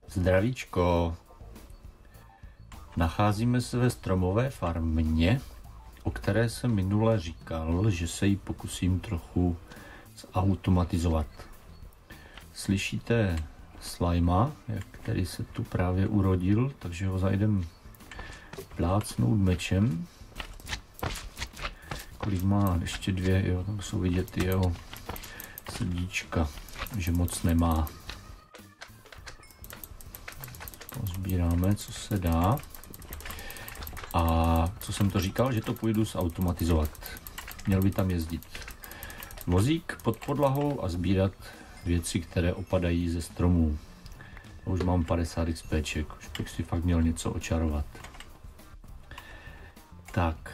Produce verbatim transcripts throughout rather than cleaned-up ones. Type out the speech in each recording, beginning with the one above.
Zdravíčko. Nacházíme se ve stromové farmě, o které jsem minule říkal, že se ji pokusím trochu zautomatizovat. Slyšíte slajma, který se tu právě urodil, takže ho zajdem plácnout mečem. Kolik má? Ještě dvě, jo, tam jsou vidět ty jeho srdíčka, že moc nemá. Pozbíráme, co se dá. A co jsem to říkal, že to půjdu zautomatizovat. Měl by tam jezdit vozík pod podlahou a sbírat věci, které opadají ze stromů. A už mám padesát XPček, už bych si fakt měl něco očarovat. Tak.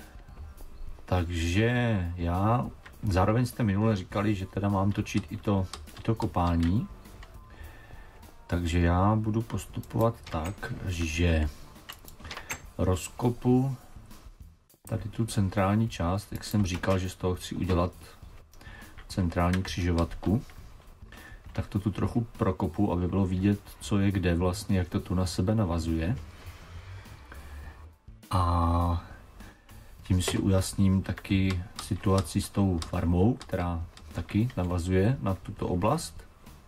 Takže já, zároveň jste minule říkali, že teda mám točit i to, i to kopání. Takže já budu postupovat tak, že rozkopu tady tu centrální část, jak jsem říkal, že z toho chci udělat centrální křižovatku, tak to tu trochu prokopu, aby bylo vidět, co je kde vlastně, jak to tu na sebe navazuje. A tím si ujasním taky situaci s tou farmou, která taky navazuje na tuto oblast.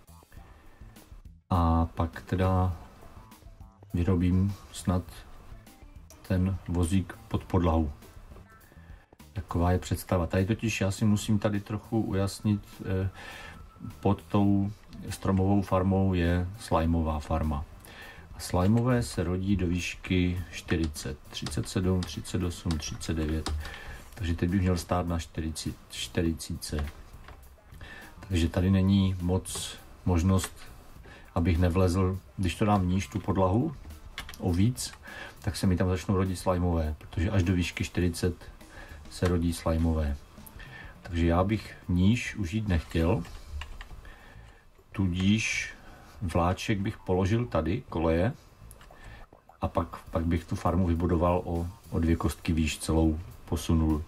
A pak teda vyrobím snad ten vozík pod podlahu. Taková je představa. Tady totiž já si musím tady trochu ujasnit, eh, pod tou stromovou farmou je slajmová farma. A slajmové se rodí do výšky čtyřicet, třicet sedm, třicet osm, třicet devět. Takže teď bych měl stát na čtyřicet, čtyřicet. Takže tady není moc možnost, abych nevlezl, když to dám níž tu podlahu o víc, tak se mi tam začnou rodit slajmové, protože až do výšky čtyřicet se rodí slajmové. Takže já bych níž už jít nechtěl, tudíž vláček bych položil tady, koleje, a pak, pak bych tu farmu vybudoval o, o dvě kostky výš, celou posunul.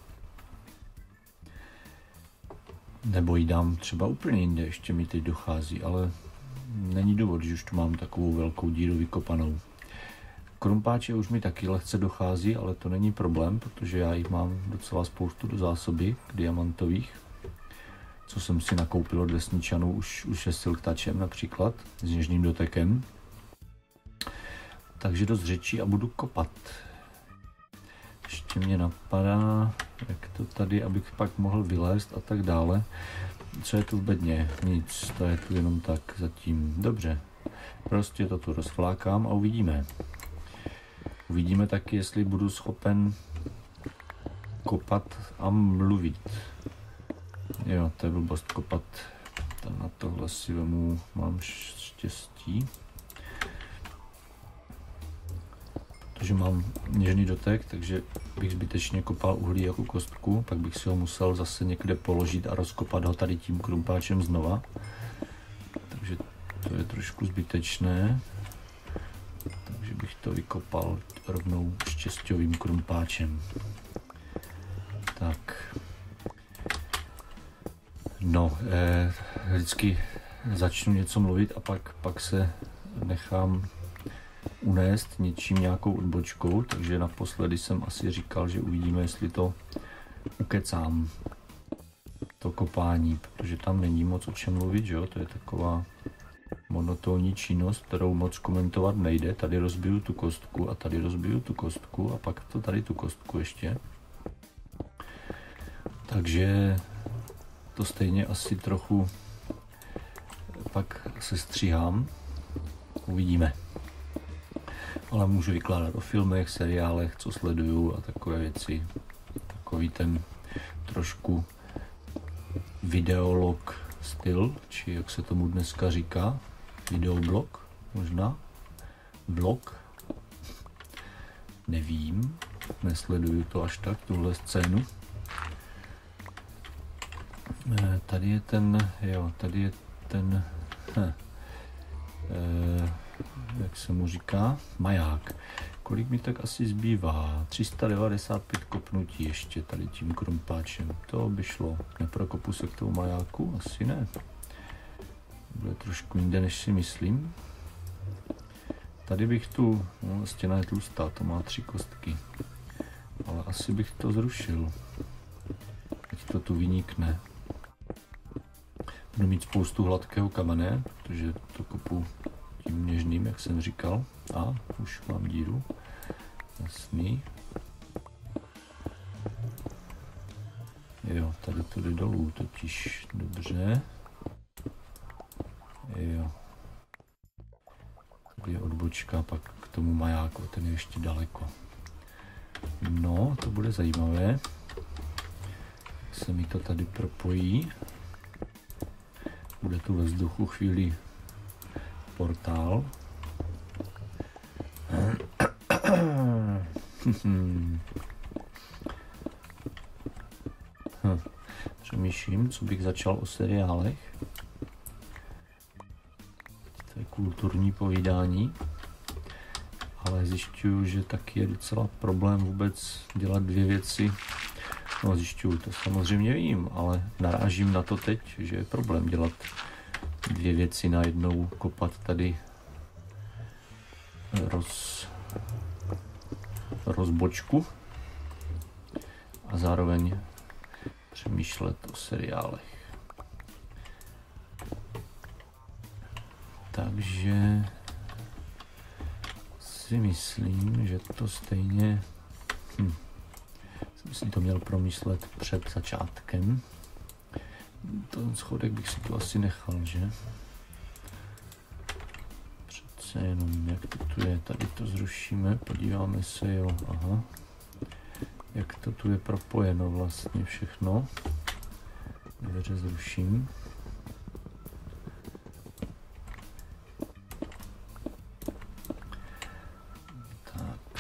Nebo ji dám třeba úplně jinde, ještě mi teď dochází, ale není důvod, že už tu mám takovou velkou díru vykopanou. Krumpáče už mi taky lehce dochází, ale to není problém, protože já jich mám docela spoustu do zásoby diamantových, co jsem si nakoupil od vesničanů už, už je s silktačem například, s něžným dotekem. Takže dost řečí a budu kopat. Ještě mě napadá, jak to tady, abych pak mohl vylézt a tak dále. Co je tu v bedně? Nic, to je tu jenom tak zatím. Dobře, prostě to tu rozflákám a uvidíme. Uvidíme taky, jestli budu schopen kopat a mluvit. Jo, to je blbost kopat. Tam na tohle si vemu, mám štěstí. Protože mám něžný dotek, takže bych zbytečně kopal uhlí jako kostku, pak bych si ho musel zase někde položit a rozkopat ho tady tím krumpáčem znova. Takže to je trošku zbytečné. Takže bych to vykopal rovnou štěsťovým krumpáčem. Tak. No, eh, vždycky začnu něco mluvit a pak, pak se nechám unést něčím, nějakou odbočkou, takže naposledy jsem asi říkal, že uvidíme, jestli to ukecám, to kopání, protože tam není moc o čem mluvit, že jo, to je taková monotónní činnost, kterou moc komentovat nejde. Tady rozbiju tu kostku a tady rozbiju tu kostku a pak to tady tu kostku ještě. Takže to stejně asi trochu pak se stříhám. Uvidíme. Ale můžu vykládat o filmech, seriálech, co sleduju a takové věci. Takový ten trošku videolog styl, či jak se tomu dneska říká, videoblog možná, vlog, nevím, nesleduju to až tak, tuhle scénu. E, tady je ten, jo, tady je ten, hm, e, jak se mu říká, maják. Kolik mi tak asi zbývá? tři sta devadesát pět kopnutí ještě tady tím krumpáčem. To by šlo. Neprokopu se k tomu majáku? Asi ne. Bude trošku jinde, než si myslím. tady bych tu, no, stěna je tlustá, to má tři kostky, ale asi bych to zrušil, ať to tu vynikne. Budu mít spoustu hladkého kamene, protože to kopu tím něžným, jak jsem říkal. A už mám díru, jasný. Jo, tady to jde dolů, totiž dobře. Jo. Tady je odbočka, pak k tomu majáku, ten je ještě daleko. No, to bude zajímavé. Jak se mi to tady propojí. Bude tu ve vzduchu chvíli portál. Přemýšlím, co bych začal o seriálech. To je kulturní povídání, ale zjišťuju, že taky je docela problém vůbec dělat dvě věci. No, zjišťuju, to samozřejmě vím, ale narážím na to teď, že je problém dělat dvě věci najednou, kopat tady roz, rozbočku a zároveň přemýšlet o seriálech. Takže si myslím, že to stejně hm, jsem si to měl promyslet před začátkem. Ten schodek bych si tu asi nechal, že? Přece jenom, jak to tu je, tady to zrušíme, podíváme se, jo, aha. Jak to tu je propojeno vlastně všechno. Dveře zruším. Tak.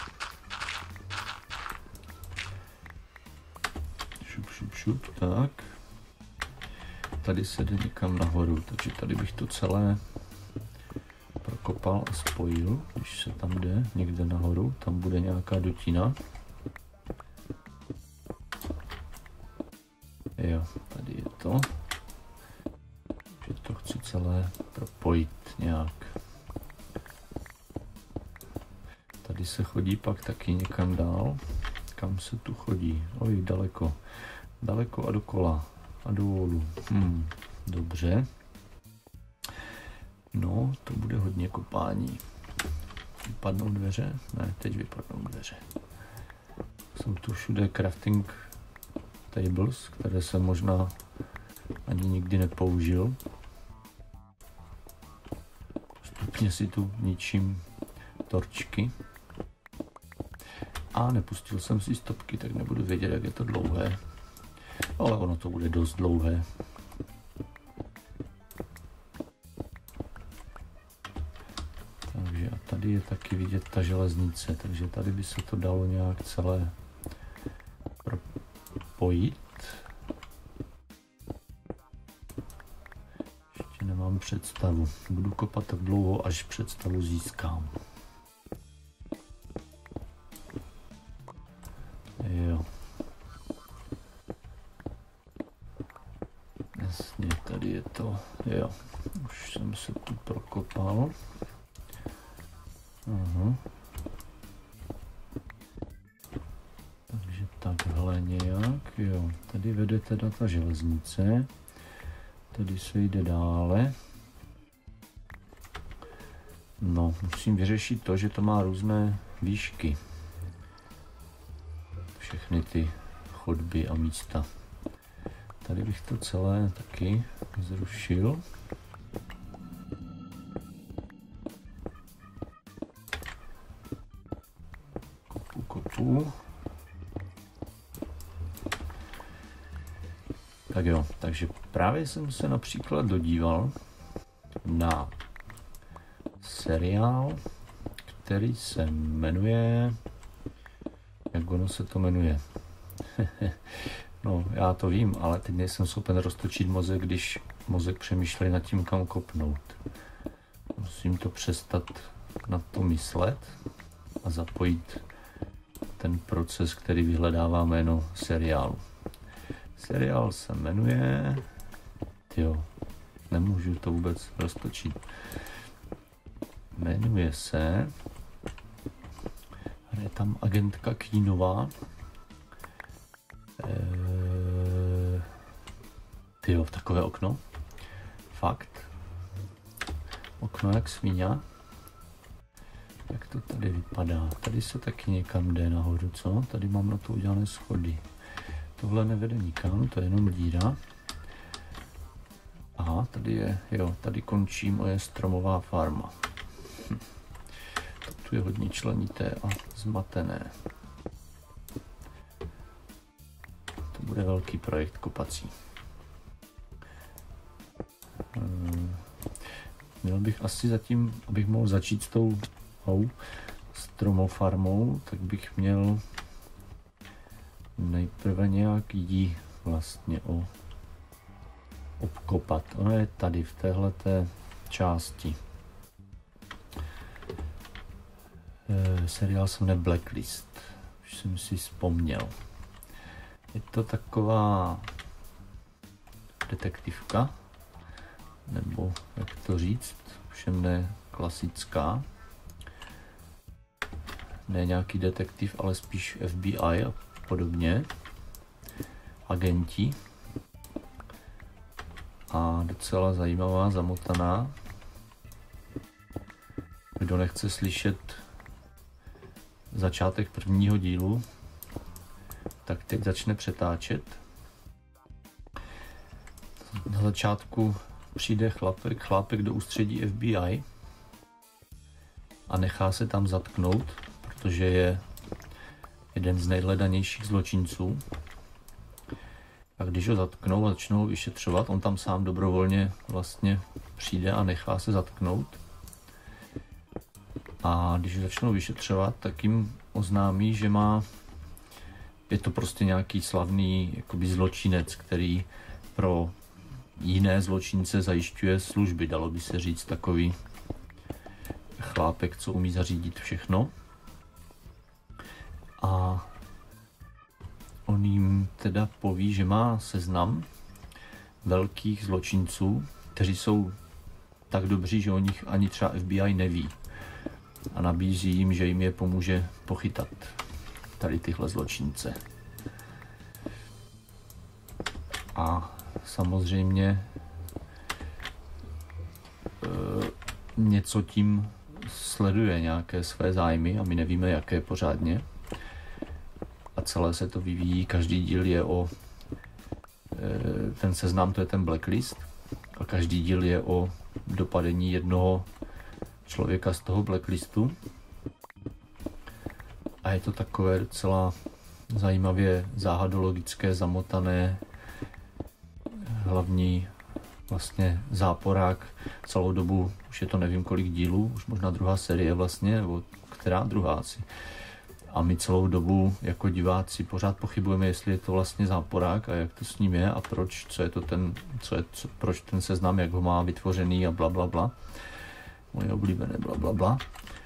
Šup, šup, šup, tak. Tady se jde někam nahoru, takže tady bych to celé prokopal a spojil, když se tam jde někde nahoru, tam bude nějaká dutina. Jo, tady je to, že to chci celé propojit nějak. Tady se chodí pak taky někam dál, kam se tu chodí, oj, daleko, daleko a dokola. A dolů. Hmm, dobře. No, to bude hodně kopání. Vypadnou dveře? Ne, teď vypadnou dveře. Jsou tu všude crafting tables, které jsem možná ani nikdy nepoužil. Postupně si tu ničím torčky. A nepustil jsem si stopky, tak nebudu vědět, jak je to dlouhé. Ale ono to bude dost dlouhé. Takže a tady je taky vidět ta železnice, takže tady by se to dalo nějak celé propojit. Ještě nemám představu. Budu kopat tak dlouho, až představu získám. Jo. Jasně, tady je to, jo, už jsem se tu prokopal. Aha. Takže takhle nějak, jo, tady vede teda ta železnice, tady se jde dále. No, musím vyřešit to, že to má různé výšky. Všechny ty chodby a místa. Tady bych to celé taky zrušil. Kopu, kopu. Tak jo, takže právě jsem se například dodíval na seriál, který se jmenuje, jak ono se to jmenuje? No, já to vím, ale teď nejsem schopen roztočit mozek, když mozek přemýšlí nad tím, kam kopnout. Musím to přestat na to myslet a zapojit ten proces, který vyhledává jméno seriálu. Seriál se jmenuje... Tyjo, nemůžu to vůbec roztočit. Jmenuje se, je tam agentka Keenová. Eee, tyjo, v takové okno. Fakt. Okno jak svíňa. Jak to tady vypadá? Tady se taky někam jde nahoru, co? Tady mám na to udělané schody. Tohle nevede nikam, to je jenom díra. Aha, tady je, jo, tady končí moje stromová farma. Hm. To tu je hodně členité a zmatené. To bude velký projekt kopací. Hmm. Měl bych asi zatím, abych mohl začít s tou oh, stromofarmou, tak bych měl nejprve nějak jí vlastně o, obkopat. Ono je tady v téhleté části. E, seriál se jmenuje Blacklist. Už jsem si vzpomněl. Je to taková detektivka, nebo jak to říct, všem ne klasická. Ne nějaký detektiv, ale spíš F B I a podobně. Agenti. A docela zajímavá, zamotaná. Kdo nechce slyšet začátek prvního dílu, tak teď začne přetáčet. Na začátku přijde chlapek, chlápek do ústředí F B I a nechá se tam zatknout, protože je jeden z nejhledanějších zločinců. A když ho zatknou a začnou ho vyšetřovat, on tam sám dobrovolně vlastně přijde a nechá se zatknout. A když ho začnou vyšetřovat, tak jim oznámí, že má, je to prostě nějaký slavný jakoby zločinec, který pro jiné zločince zajišťuje služby, dalo by se říct, takový chlápek, co umí zařídit všechno. A on jim teda poví, že má seznam velkých zločinců, kteří jsou tak dobří, že o nich ani třeba F B I neví. A nabízí jim, že jim je pomůže pochytat tady tyhle zločince. A samozřejmě e, něco tím sleduje, nějaké své zájmy a my nevíme, jaké pořádně. A celé se to vyvíjí, každý díl je o, e, ten seznam, to je ten Blacklist, a každý díl je o dopadení jednoho člověka z toho Blacklistu. A je to takové docela zajímavě záhadologické, zamotané. Hlavní vlastně záporák celou dobu, už je to nevím kolik dílů, už možná druhá série vlastně, nebo která druhá asi. A my celou dobu jako diváci pořád pochybujeme, jestli je to vlastně záporák a jak to s ním je a proč, co je to ten, co je, co, proč ten seznam, jak ho má vytvořený a bla bla bla. Moje oblíbené bla bla bla.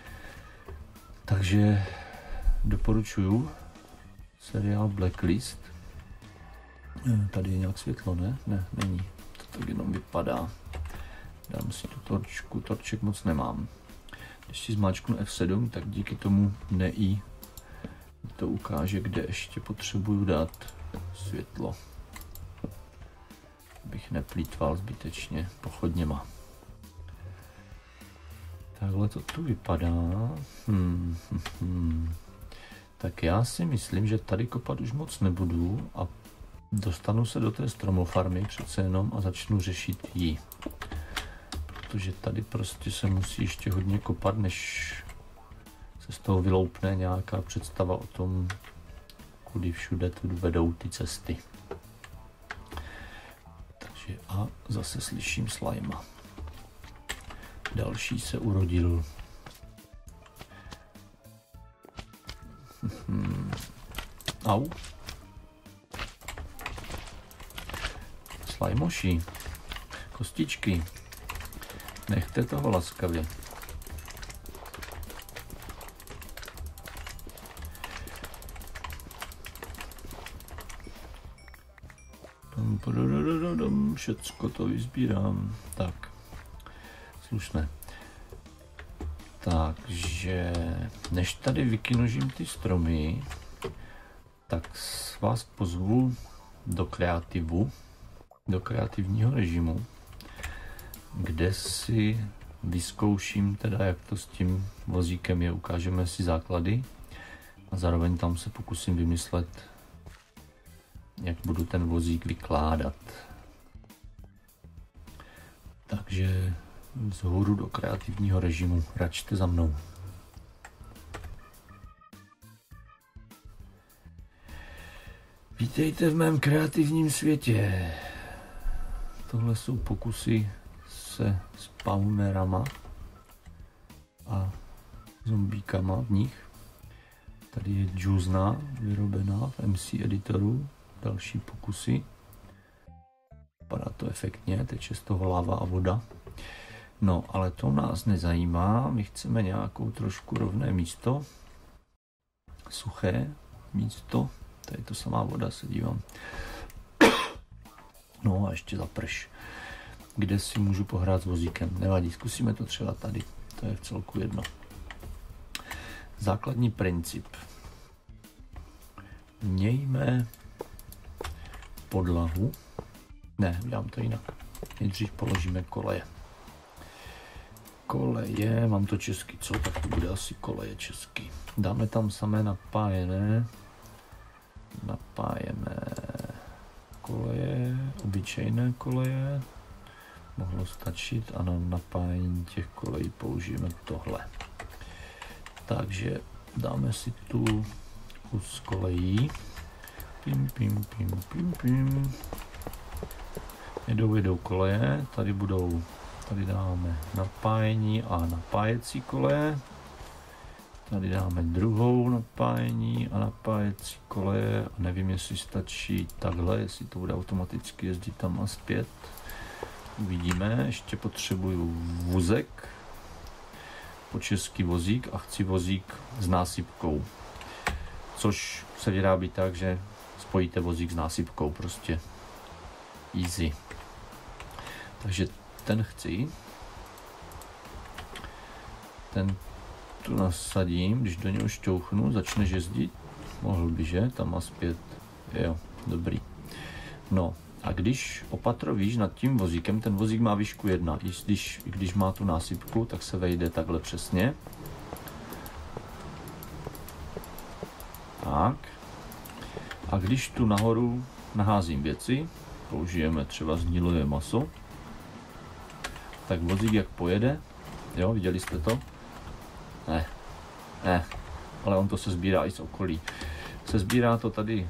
Takže doporučuju seriál Blacklist. Tady je nějak světlo, ne? Ne, není. To tak jenom vypadá. Dám si tu torčku, torček moc nemám. Když si zmáčknu F sedm, tak díky tomu ne-i to ukáže, kde ještě potřebuju dát světlo. Abych neplýtval zbytečně pochodněma. Takhle to tu vypadá. Hmm, hmm, hmm. Tak já si myslím, že tady kopat už moc nebudu a dostanu se do té stromofarmy přece jenom a začnu řešit ji. Protože tady prostě se musí ještě hodně kopat, než se z toho vyloupne nějaká představa o tom, kudy všude tu vedou ty cesty. Takže a zase slyším slajma. Další se urodil. Hmm. Au. Slajmoši. Kostičky. Nechte toho laskavě. Všecko to vyzbírám. Tak. Slušné. Takže než tady vykinožím ty stromy, tak vás pozvu do kreativu, do kreativního režimu, kde si vyzkouším teda, jak to s tím vozíkem je, ukážeme si základy a zároveň tam se pokusím vymyslet, jak budu ten vozík vykládat. Takže vzhůru do kreativního režimu, račte za mnou. Vítejte v mém kreativním světě. Tohle jsou pokusy se spawnerama a zombíkama v nich. Tady je džuzna vyrobená v M C editoru, další pokusy. Vypadá to efektně, teče z toho láva a voda. No, ale to nás nezajímá, my chceme nějakou trošku rovné místo, suché místo, tady to samá voda, se dívám. No a ještě zaprš, kde si můžu pohrát s vozíkem, nevadí, zkusíme to třeba tady, to je v celku jedno. Základní princip. Mějme podlahu, ne, udělám to jinak, nejdřív položíme koleje. Koleje, mám to česky, co? Tak to bude asi koleje česky. Dáme tam samé napájené, napájené koleje, obyčejné koleje, mohlo stačit a na napájení těch kolejí použijeme tohle. Takže dáme si tu kus kolejí, pim, pim, pim, pim, pim. Jedou, jedou koleje, tady budou, tady dáme napájení a napájecí koleje. Tady dáme druhou napájení a napájecí koleje a nevím, jestli stačí takhle, jestli to bude automaticky jezdit tam a zpět. Uvidíme, ještě potřebuju vůzek, po český vozík a chci vozík s násypkou. Což se vyrábí tak, že spojíte vozík s násypkou, prostě easy. Takže ten chci, ten tu nasadím, když do něho šťouchnu, začneš jezdit, mohl by, že, tam a zpět, jo, dobrý. No a když opatrovíš nad tím vozíkem, ten vozík má výšku jedna, i když, i když má tu násypku, tak se vejde takhle přesně. Tak. A když tu nahoru naházím věci, použijeme třeba snílové maso, tak vozík jak pojede, jo, viděli jste to? Ne, ne, ale on to se sbírá i z okolí. Se sbírá to tady,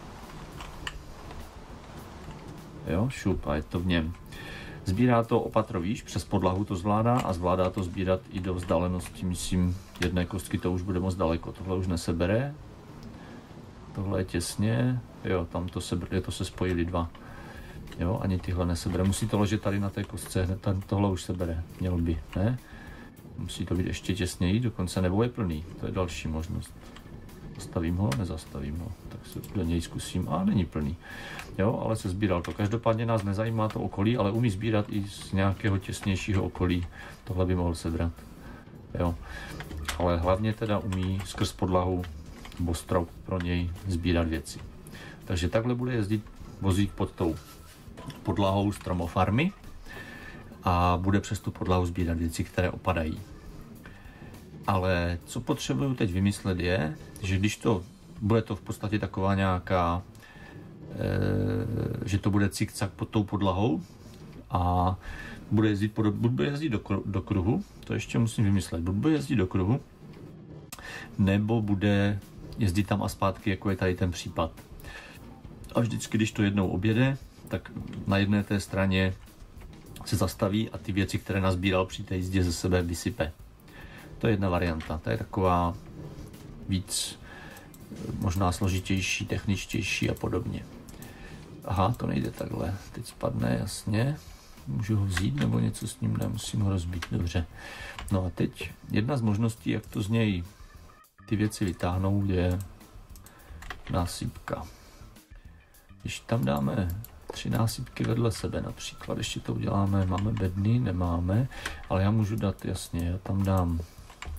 jo, šup a je to v něm. Sbírá to opatrovíš, přes podlahu to zvládá a zvládá to sbírat i do vzdálenosti, myslím, jedné kostky, to už bude moc daleko, tohle už nesebere. Tohle je těsně, jo, tam to se, je to se spojili dva. Jo, ani tyhle nesebere. Musí to ležet tady na té kostce, hned tohle už se bere, měl by, ne? Musí to být ještě těsněji, dokonce nebo je plný, to je další možnost. Zastavím ho, nezastavím ho, tak se do něj zkusím, a není plný. Jo, ale se sbíral to. Každopádně nás nezajímá to okolí, ale umí sbírat i z nějakého těsnějšího okolí. Tohle by mohl sebrat. Jo, ale hlavně teda umí skrz podlahu nebo strop pro něj sbírat věci. Takže takhle bude jezdit vozík pod tou podlahou stromofarmy a bude přes tu podlahu sbírat věci, které opadají. Ale co potřebuju teď vymyslet je, že když to bude to v podstatě taková nějaká, e, že to bude cikcak pod tou podlahou a bude jezdit, pod, bude jezdit do, do kruhu, to ještě musím vymyslet, bude jezdit do kruhu, nebo bude jezdit tam a zpátky, jako je tady ten případ. A vždycky, když to jednou objede, tak na jedné té straně se zastaví a ty věci, které nazbíral při té jízdě, ze sebe vysype. To je jedna varianta, ta je taková víc možná složitější, techničtější a podobně. Aha, to nejde takhle, teď spadne, jasně. Můžu ho vzít nebo něco s ním, nemusím ho rozbít, dobře. No a teď jedna z možností, jak to z něj ty věci vytáhnout, je násypka. Když tam dáme tři násypky vedle sebe například, ještě to uděláme, máme bedny, nemáme, ale já můžu dát, jasně, já tam dám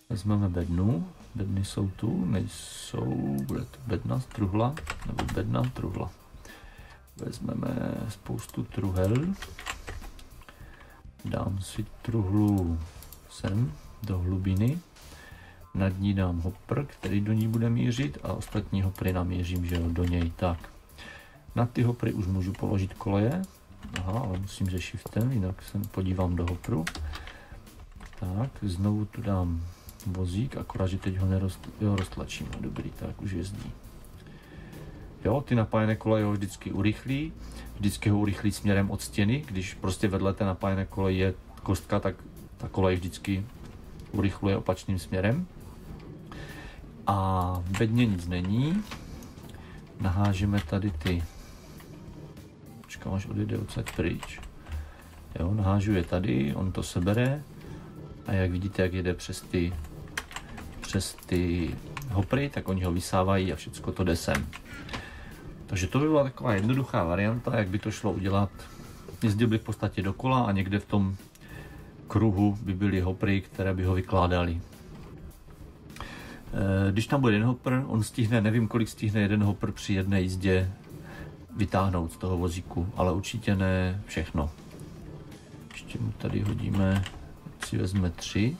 Vezmeme bednu. Bedny jsou tu, nejsou, bude to bedna, truhla, nebo bedna, truhla. Vezmeme spoustu truhel. Dám si truhlu sem, do hlubiny. Nad ní dám hopper, který do ní bude mířit, a ostatní hopry naměřím, že jo, do něj. Tak. Na ty hopry už můžu položit koleje. Aha, ale musím se shiftem, jinak se podívám do hopru. Tak, znovu tu dám vozík, akorát, že teď ho nerost, jo, roztlačím. Dobrý, tak už jezdí. Jo, ty napájené koleje ho vždycky urychlí. Vždycky ho urychlí směrem od stěny. Když prostě vedle té napájené koleje je kostka, tak ta kolej vždycky urychluje opačným směrem. A v bedně nic není. Nahážeme tady ty... Počkám, až odjede odsaď pryč. Jo, nahážu je tady, on to sebere. A jak vidíte, jak jede přes ty, přes ty hopry, tak oni ho vysávají a všechno to jde sem. Takže to by byla taková jednoduchá varianta, jak by to šlo udělat. Jezdil by v podstatě dokola a někde v tom kruhu by byly hopry, které by ho vykládali. Když tam bude jeden hopper, on stihne, nevím kolik stihne jeden hopper při jedné jízdě vytáhnout z toho vozíku, ale určitě ne všechno. Ještě mu tady hodíme, si vezme tři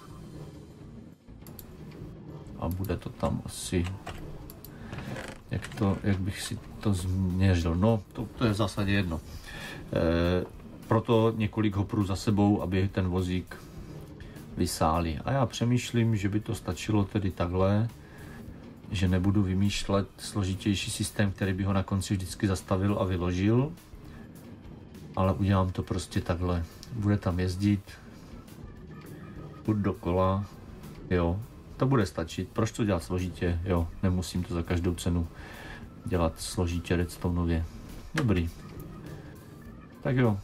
a bude to tam asi, jak, to, jak bych si to změřil, no to, to je v zásadě jedno. E, proto několik hoprů za sebou, aby ten vozík vysáli. A já přemýšlím, že by to stačilo tedy takhle, že nebudu vymýšlet složitější systém, který by ho na konci vždycky zastavil a vyložil, ale udělám to prostě takhle. Bude tam jezdit, půjď dokola, jo, to bude stačit. Proč to dělat složitě? Jo, nemusím to za každou cenu dělat složitě redstoneově. Dobrý. Tak jo.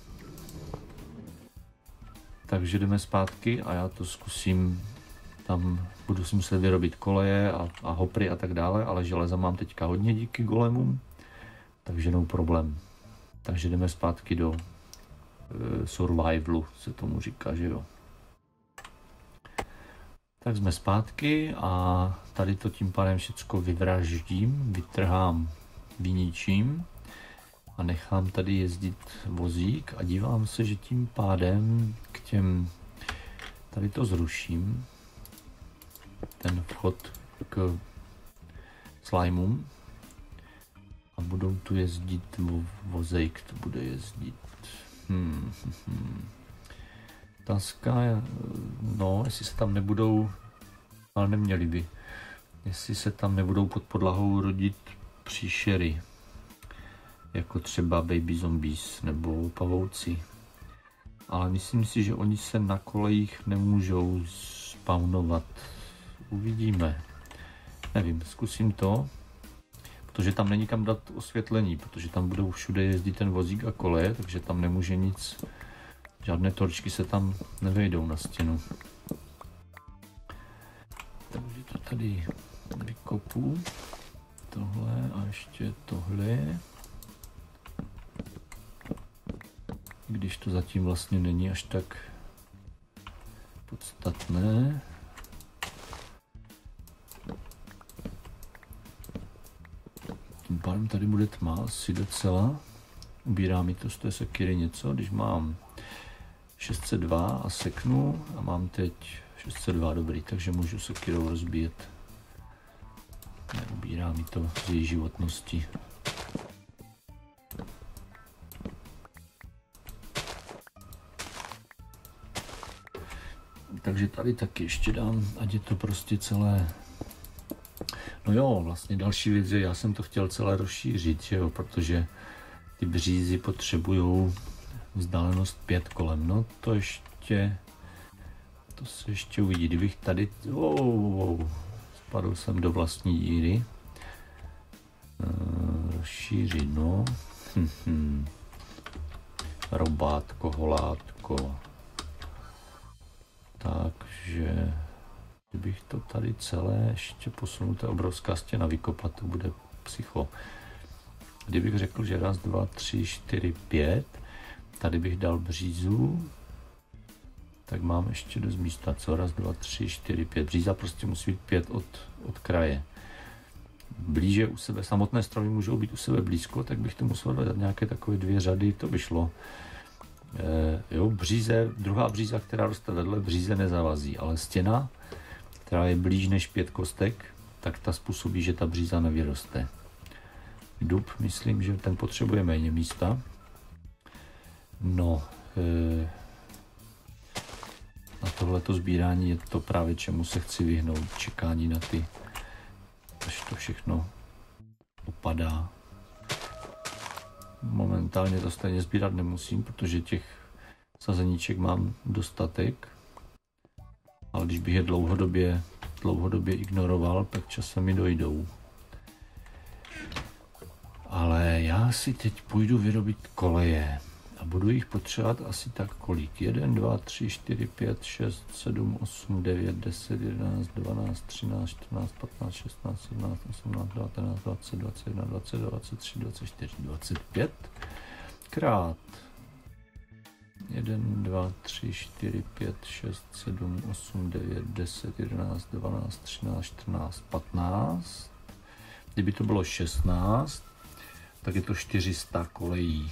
Takže jdeme zpátky a já to zkusím. Tam budu si muset vyrobit koleje a, a hopry a tak dále, ale železa mám teďka hodně díky golemům, takže no problém. Takže jdeme zpátky do e, survivalu, se tomu říká, že jo. Tak jsme zpátky a tady to tím pádem všecko vyvraždím, vytrhám, vyničím a nechám tady jezdit vozík a dívám se, že tím pádem k těm, tady to zruším, ten vchod k slimeům a budou tu jezdit vo, vozejk, to bude jezdit. Hmm, hmm. Otázka, no, jestli se tam nebudou, ale neměli by, jestli se tam nebudou pod podlahou rodit příšery, jako třeba baby zombies nebo pavouci. Ale myslím si, že oni se na kolejích nemůžou spawnovat. Uvidíme. Nevím, zkusím to, protože tam není kam dát osvětlení, protože tam budou všude jezdit ten vozík a koleje, takže tam nemůže nic, žádné torčky se tam nevejdou na stěnu. Takže to tady vykopu, tohle a ještě tohle. Když to zatím vlastně není až tak podstatné. Tím pádem tady bude tma asi docela. Ubírá mi to z té sekiry něco, když mám šest set dva a seknu a mám teď šest set dva, dobrý, takže můžu sekirou rozbíjet. Neubírá mi to z její životnosti. Takže tady taky ještě dám, ať je to prostě celé. No jo, vlastně další věc je, já jsem to chtěl celé rozšířit, že jo, protože ty břízy potřebují vzdálenost pět kolem. No to ještě, to se ještě uvidí, kdybych tady, oh, oh, oh, spadl jsem do vlastní díry. E, rozšířit, no. Hm, hm. Robátko, holátko. Takže kdybych to tady celé ještě posunul, to je obrovská stěna, vykopat, to bude psycho. Kdybych řekl, že raz, dva, tři, čtyři, pět, tady bych dal břízu, tak mám ještě dost místa, co? Raz, dva, tři, čtyři, pět. Bříza prostě musí být pět od, od kraje. Blíže u sebe, samotné stromy můžou být u sebe blízko, tak bych to musel dát nějaké takové dvě řady, to by šlo. E, jo, bříze, druhá bříza, která roste vedle, bříze nezavazí, ale stěna, která je blíž než pět kostek, tak ta způsobí, že ta bříza nevyroste. Dub, myslím, že ten potřebuje méně místa. No, e, na tohleto sbírání je to právě, čemu se chci vyhnout, čekání na ty, až to všechno opadá. Momentálně to stejně sbírat nemusím, protože těch sazeníček mám dostatek, ale když bych je dlouhodobě, dlouhodobě ignoroval, tak časem mi dojdou. Ale já si teď půjdu vyrobit koleje a budu jich potřebovat asi tak kolik? jedna, dva, tři, čtyři, pět, šest, sedm, osm, devět, deset, jedenáct, dvanáct, třináct, čtrnáct, patnáct, šestnáct, sedmnáct, osmnáct, devatenáct, dvacet, dvacet jedna, dvacet dva, dvacet tři, dvacet čtyři, dvacet pět krát jedna, dva, tři, čtyři, pět, šest, sedm, osm, devět, deset, jedenáct, dvanáct, třináct, čtrnáct, patnáct. Kdyby to bylo šestnáct, tak je to čtyři sta kolejí.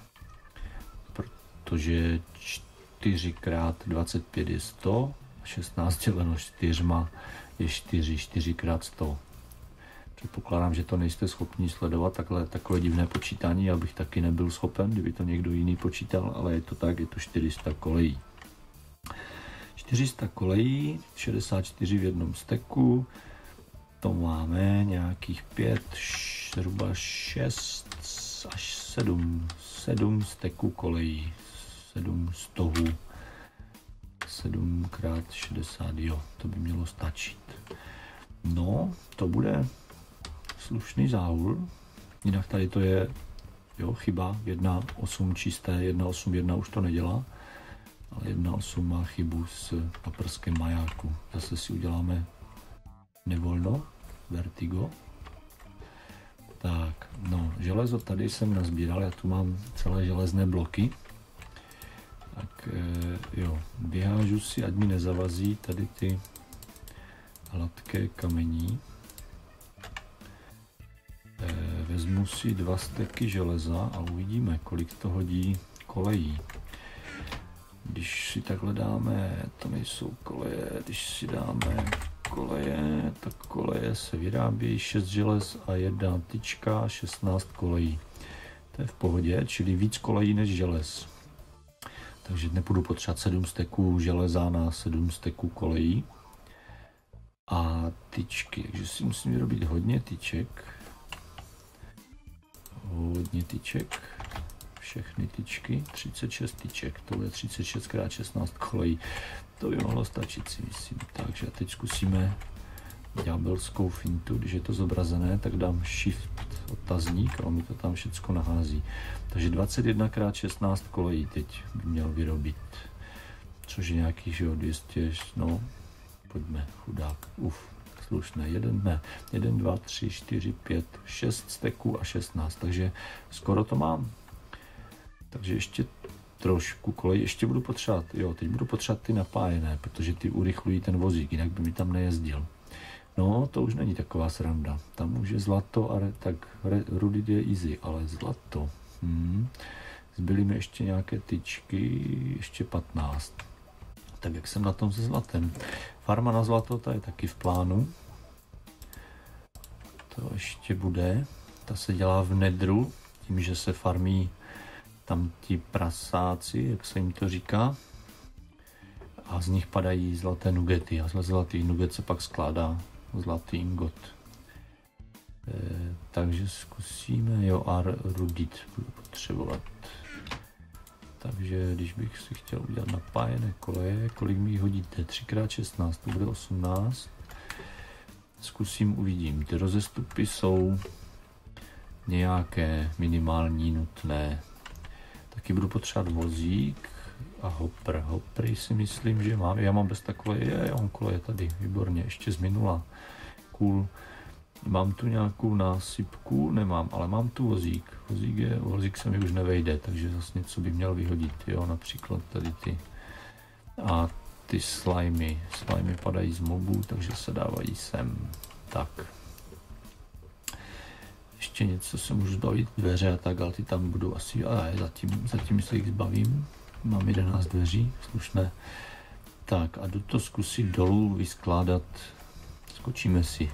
Protože čtyři krát dvacet pět je sto, šestnáct děleno čtyřma je čtyři, čtyři krát sto. Předpokládám, že to nejste schopni sledovat, takhle, takové divné počítání, já bych taky nebyl schopen, kdyby to někdo jiný počítal, ale je to tak, je to čtyři sta kolejí. čtyři sta kolejí, šedesát čtyři v jednom steku, to máme nějakých pět, zhruba šest až sedm, sedm steků kolejí, sedm stohů, sedm krát šedesát, jo, to by mělo stačit. No, to bude slušný záhul, jinak tady to je, jo, chyba, jedna osm čisté, jedna osm jedna už to nedělá, ale jedna osm má chybu s paprskem majáku. Zase si uděláme nevolno, vertigo. Tak, no, železo tady jsem nazbíral, já tu mám celé železné bloky. Tak e, jo, vyhážu si, ať mi nezavazí tady ty hladké kamení. E, vezmu si dva steky železa a uvidíme, kolik to hodí kolejí. Když si takhle dáme, to nejsou koleje, když si dáme koleje, tak koleje se vyrábějí šest želez a jedna tyčka, šestnáct kolejí. To je v pohodě, čili víc kolejí než želez. Takže nebudu potřebovat sedm steků železa na sedm steků kolejí. A tyčky, takže si musím vyrobit hodně tyček. Hodně tyček. Všechny tyčky, třicet šest tyček, to bude třicet šest krát šestnáct kolejí. To by mohlo stačit, si myslím. Takže teď zkusíme ďábelskou fintu, když je to zobrazené, tak dám shift otazník a on mi to tam všecko nahází. Takže dvacet jedna krát šestnáct kolejí teď by měl vyrobit, což je nějakých, že jo, dvě stě, no, pojďme, chudák, uf, slušné, jeden, ne, jeden, dva, tři, čtyři, pět, šest steků a šestnáct, takže skoro to mám. Takže ještě trošku kolej, ještě budu potřebovat, jo, teď budu potřebovat ty napájené, protože ty urychlují ten vozík, jinak by mi tam nejezdil. No, to už není taková sranda, tam už je zlato a re, tak re, rudit je easy, ale zlato, hmm. Zbyly mi ještě nějaké tyčky, ještě patnáct. Tak jak jsem na tom se zlatem. Farma na zlato, ta je taky v plánu. To ještě bude, ta se dělá v nedru, tím, že se farmí tam ti prasáci, jak se jim to říká, a z nich padají zlaté nugety a z zlatých nuget se pak skládá zlatý ingot. E, takže zkusíme, jo, a rudit budu potřebovat. Takže když bych si chtěl udělat napájené koleje, kolik mi hodíte? tři krát šestnáct, to bude osmnáct. Zkusím, uvidím. Ty rozestupy jsou nějaké minimální nutné. Taky budu potřebovat vozík a hopr. Hopry si myslím, že mám. Já mám bez takové, je, já mám koleje tady, výborně, ještě z minula. Cool. Mám tu nějakou násypku, nemám, ale mám tu vozík. Vozík, je, vozík se mi už nevejde, takže zase něco by měl vyhodit, jo, například tady ty A ty slimy, slimy padají z mobů, takže se dávají sem. Tak. Ještě něco se můžu zbavit, dveře a tak, ale ty tam budou asi, ale zatím, zatím se jich zbavím. Mám jedenáct dveří, slušné. Tak a jdu to zkusit dolů vyskládat. Skočíme si.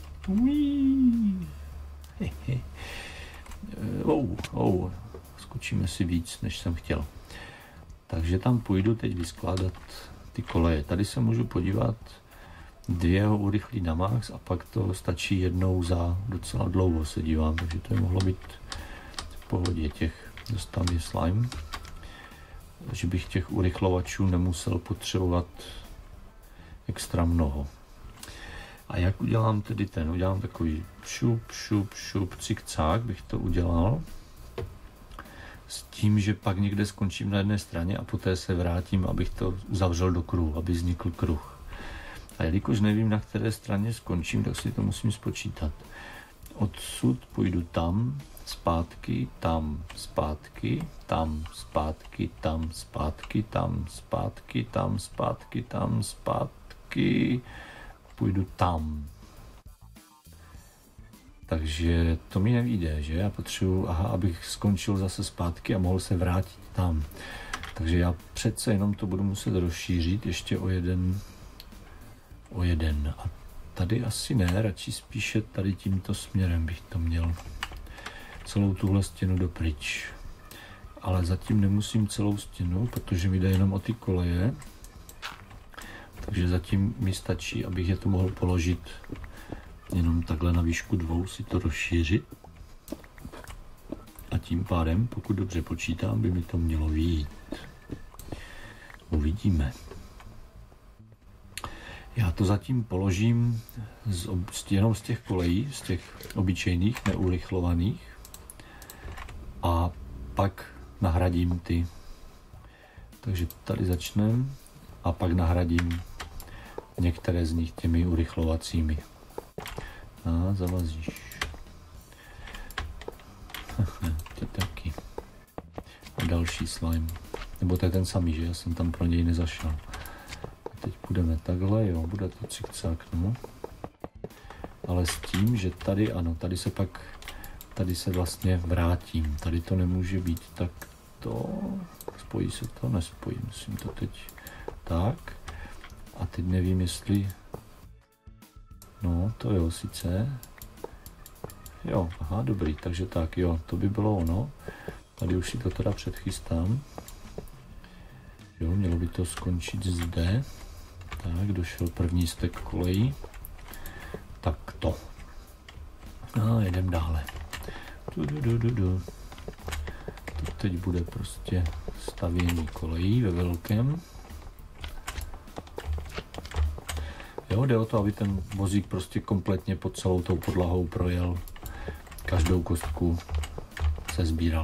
Oh, oh. Skočíme si víc, než jsem chtěl. Takže tam půjdu teď vyskládat ty koleje. Tady se můžu podívat, dvě ho urychlí na max a pak to stačí jednou za docela dlouho se dívám, takže to je mohlo být v pohodě těch. Zase tam je slime, že bych těch urychlovačů nemusel potřebovat extra mnoho. A jak udělám tedy ten? Udělám takový šup, šup, šup, cik-cák bych to udělal. S tím, že pak někde skončím na jedné straně a poté se vrátím, abych to uzavřel do kruhu, aby vznikl kruh. A jelikož nevím, na které straně skončím, tak si to musím spočítat. Odsud půjdu tam, zpátky, tam, zpátky, tam, zpátky, tam, zpátky, tam, zpátky, tam, zpátky, tam, zpátky, půjdu tam. Takže to mi nevyjde, že? Já potřebuji, aha, abych skončil zase zpátky a mohl se vrátit tam. Takže já přece jenom to budu muset rozšířit ještě o jeden, o jeden. A tady asi ne, radši spíše tady tímto směrem bych to měl. Celou tuhle stěnu dopryč. Ale zatím nemusím celou stěnu, protože mi jde jenom o ty koleje. Takže zatím mi stačí, abych je tu mohl položit jenom takhle na výšku dvou, si to rozšířit. A tím pádem, pokud dobře počítám, by mi to mělo vyjít. Uvidíme. Já to zatím položím z, z, jenom z těch kolejí, z těch obyčejných, neurychlovaných. A pak nahradím ty. Takže tady začneme a pak nahradím některé z nich těmi urychlovacími. A zavazíš. Ty taky. A další slime. Nebo to je ten samý, že? Já jsem tam pro něj nezašel. A teď půjdeme takhle, jo, bude to cikcák, no. Ale s tím, že tady, ano, tady se pak, tady se vlastně vrátím. Tady to nemůže být tak to, spojí se to, nespojí, musím to teď tak. A teď nevím, jestli, no, to jo, sice, jo, aha, dobrý, takže tak, jo, to by bylo ono. Tady už si to teda předchystám. Jo, mělo by to skončit zde. Tak, došel první stek kolejí. Tak to. A jedem dále. Du, du, du, du, du. To teď bude prostě stavění kolejí ve velkém. Jo, jde o to, aby ten vozík prostě kompletně pod celou tou podlahou projel. Každou kostku se sbíral.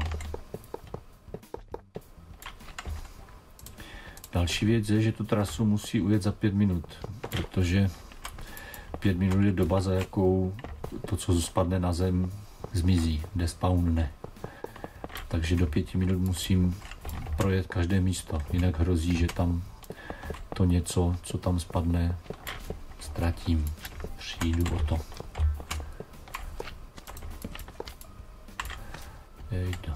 Další věc je, že tu trasu musí ujet za pět minut, protože pět minut je doba, za jakou to, co spadne na zem, zmizí, despawne. Takže do pěti minut musím projet každé místo, jinak hrozí, že tam to něco, co tam spadne, ztratím. Přijdu o to. Jejda.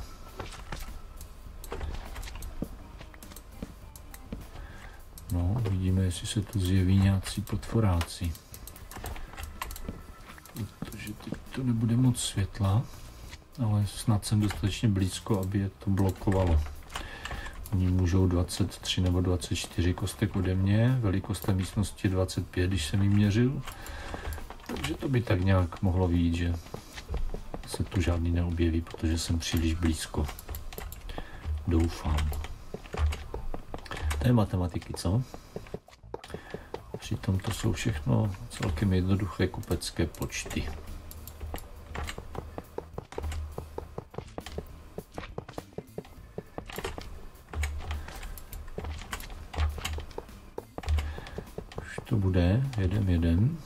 No, vidíme, jestli se tu zjeví nějací potvoráci. Protože teď to nebude moc světla, ale snad jsem dostatečně blízko, aby je to blokovalo. Oni můžou dvacet tři nebo dvacet čtyři kostek ode mě, velikost té místnosti dvacet pět, když jsem ji měřil. Takže to by tak nějak mohlo vyjít, že se tu žádný neobjeví, protože jsem příliš blízko. Doufám. To je matematiky, co? Přitom to jsou všechno celkem jednoduché kupecké počty. Už to bude, jedem, jedem.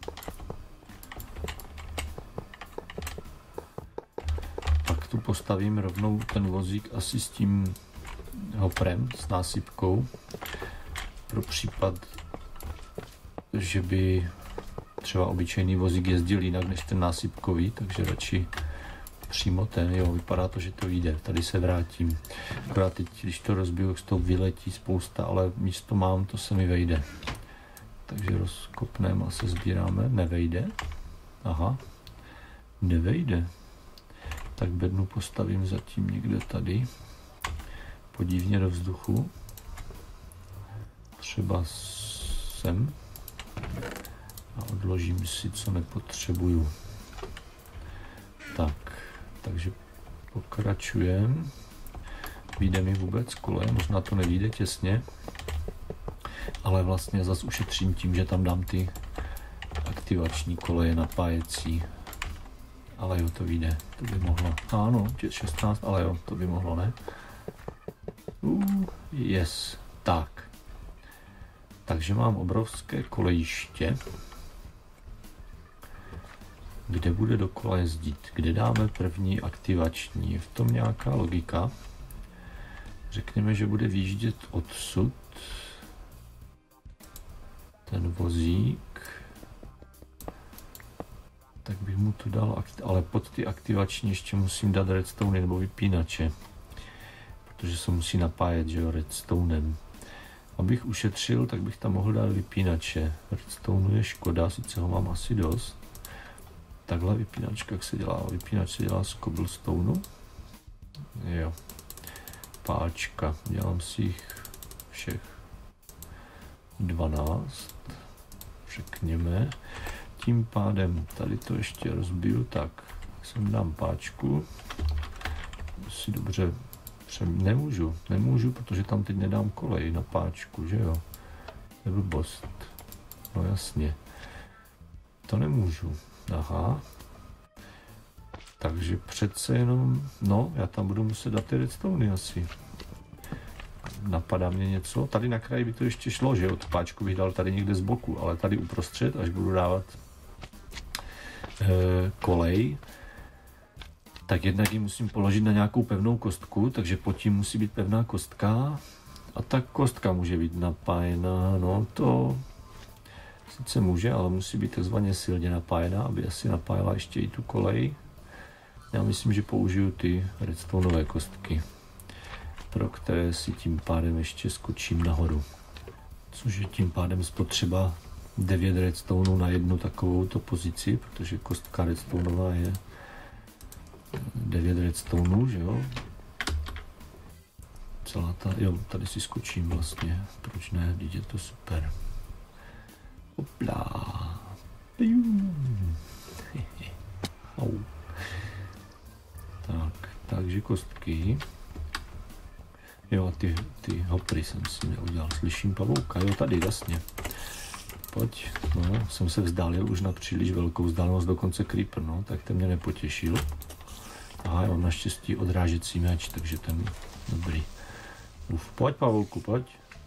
Pak tu postavím rovnou ten vozík asi s tím hoprem, s násypkou. pro případ, že by třeba obyčejný vozík jezdil jinak než ten násypkový, takže radši přímo ten, jo, vypadá to, že to vyjde. Tady se vrátím. Akorát teď, když to rozbiju, tak z toho vyletí spousta, ale místo mám, to se mi vejde. Takže rozkopneme a se sbíráme. Nevejde. Aha. Nevejde. Tak bednu postavím zatím někde tady. Podívně do vzduchu. Třeba sem. A odložím si, co nepotřebuju. Tak. Takže pokračujeme. Vyjde mi vůbec koleje, možná to nevyjde těsně, ale vlastně zase ušetřím tím, že tam dám ty aktivační koleje napájecí. Ale jo, to vyjde, to by mohlo. Ano, šestnáct, ale jo, to by mohlo, ne? Uh, yes, tak. Takže mám obrovské kolejiště. Kde bude dokola jezdit? Kde dáme první aktivační? Je v tom nějaká logika? Řekněme, že bude výjíždět odsud ten vozík. Tak bych mu tu dal, ale pod ty aktivační ještě musím dát redstone nebo vypínače. Protože se musí napájet, že jo, redstonem. Abych ušetřil, tak bych tam mohl dát vypínače. Redstone je škoda, sice ho mám asi dost. Takhle vypínačka, jak se dělá? Vypínač se dělá z cobblestoneu. Jo. Páčka. Dělám si jich všech dvanáct. Řekněme. Tím pádem tady to ještě rozbiju. Tak, sem dám páčku. Si dobře přem... Nemůžu. Nemůžu, protože tam teď nedám kolej na páčku, že jo? To je blbost. No jasně. To nemůžu. Aha. Takže přece jenom, no, já tam budu muset dát ty redstony asi. Napadá mě něco. Tady na kraji by to ještě šlo, že od páčku bych dal tady někde z boku, ale tady uprostřed, až budu dávat e, kolej, tak jednak ji musím položit na nějakou pevnou kostku, takže pod tím musí být pevná kostka a ta kostka může být napájená, no to sice může, ale musí být takzvaně silně napájená, aby asi napájela ještě i tu kolej. Já myslím, že použiju ty redstoneové kostky, pro které si tím pádem ještě skočím nahoru. Což je tím pádem spotřeba devět redstoneů na jednu takovouto pozici, protože kostka redstoneová je devět redstoneů, že jo? Celá ta, jo, tady si skočím vlastně, proč ne, teď je to super. Hopla. Au. Tak, takže kostky. Jo, a ty, ty hopry jsem si neudělal. Slyším pavouka, jo, tady, jasně. Pojď, no, jsem se vzdálil už na příliš velkou vzdálenost, dokonce creeper, no, tak ten mě nepotěšil. Aha, já mám naštěstí odrážecí meč, takže ten dobrý. Uf, pojď, pavouku, pojď.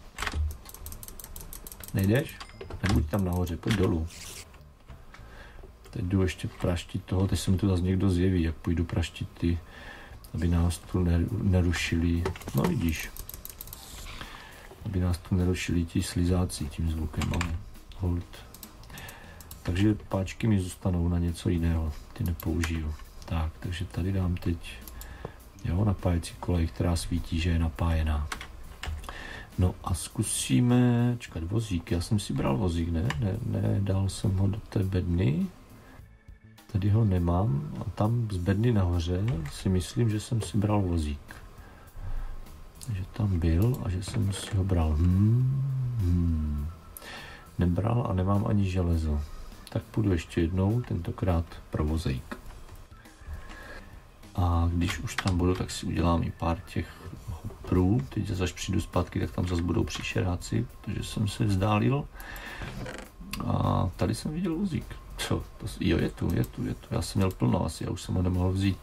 Nejdeš? Nebuď tam nahoře, pojď dolů. Teď jdu ještě praštit toho, teď se mi tu zase někdo zjeví, jak půjdu praštit ty, aby nás tu nerušili, no vidíš, aby nás tu nerušili ti slizáci tím zvukem, ale hold. Takže páčky mi zůstanou na něco jiného, ty nepoužiju. Tak, takže tady dám teď, jo, napájecí kolej, která svítí, že je napájená. No a zkusíme, čekat, vozík, já jsem si bral vozík, ne, ne, ne, dal jsem ho do té bedny, tady ho nemám a tam z bedny nahoře si myslím, že jsem si bral vozík. Že tam byl a že jsem si ho bral. Hmm, hmm. Nebral a nemám ani železo. Tak půjdu ještě jednou, tentokrát pro vozík. A když už tam budu, tak si udělám i pár těch hoprů. Teď zase až přijdu zpátky, tak tam zase budou příšeráci, protože jsem se vzdálil. A tady jsem viděl vozík. Co? To, jo, je tu, je tu, je tu. Já jsem měl plno asi, já už jsem ho nemohl vzít.